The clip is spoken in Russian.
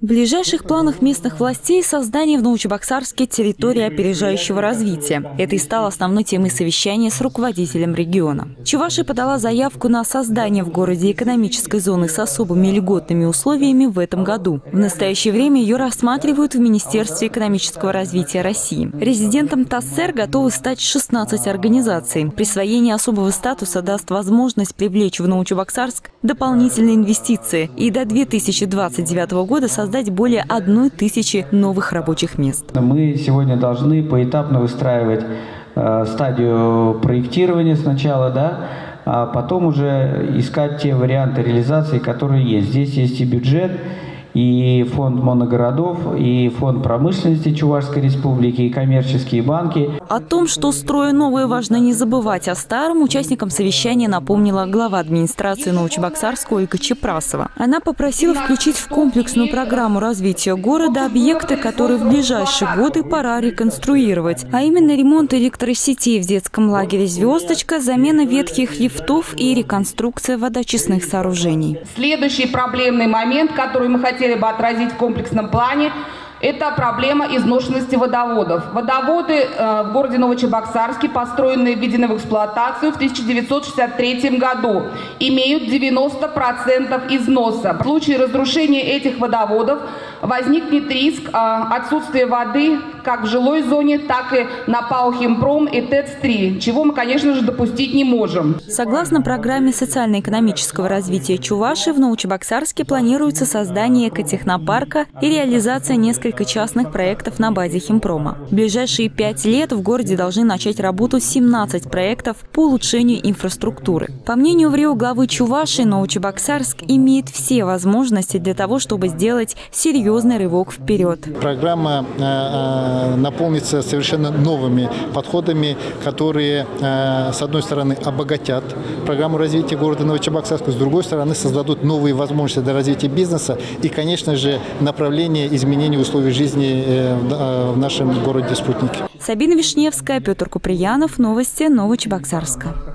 В ближайших планах местных властей создание в Новочебоксарске территории опережающего развития. Это и стало основной темой совещания с руководителем региона. Чувашия подала заявку на создание в городе экономической зоны с особыми льготными условиями в этом году. В настоящее время ее рассматривают в Министерстве экономического развития России. Резидентом ТАССР готовы стать 16 организаций. Присвоение особого статуса даст возможность привлечь в Новочебоксарск дополнительные инвестиции и до 2029 года создать более 1000 новых рабочих мест. Мы сегодня должны поэтапно выстраивать стадию проектирования сначала, а потом уже искать те варианты реализации, которые есть. Здесь есть и бюджет, и фонд моногородов, и фонд промышленности Чувашской республики, и коммерческие банки. О том, что строя новое, важно не забывать о старом, участникам совещания напомнила глава администрации Новочебоксарска Ольга Чепрасова. Она попросила включить в комплексную программу развития города объекты, которые в ближайшие годы пора реконструировать, а именно ремонт электросетей в детском лагере «Звездочка», замена ветхих лифтов и реконструкция водоочистных сооружений. Следующий проблемный момент, который мы хотели бы отразить в комплексном плане, это проблема изношенности водоводов. Водоводы в городе Новочебоксарске, построенные и введены в эксплуатацию в 1963 году, имеют 90% износа. В случае разрушения этих водоводов возникнет риск отсутствия воды как в жилой зоне, так и на ПАО «Химпром» и ТЭЦ-3, чего мы, конечно же, допустить не можем. Согласно программе социально-экономического развития Чувашии, в Новочебоксарске планируется создание экотехнопарка и реализация нескольких частных проектов на базе «Химпрома». В ближайшие 5 лет в городе должны начать работу 17 проектов по улучшению инфраструктуры. По мнению ВРИО главы Чувашии, Новочебоксарск имеет все возможности для того, чтобы сделать серьезный рывок вперед. Программа наполнится совершенно новыми подходами, которые, с одной стороны, обогатят программу развития города Новочебоксарска, с другой стороны, создадут новые возможности для развития бизнеса и, конечно же, направление изменения условий жизни в нашем городе-спутнике. Сабина Вишневская, Петр Куприянов. Новости Новочебоксарска.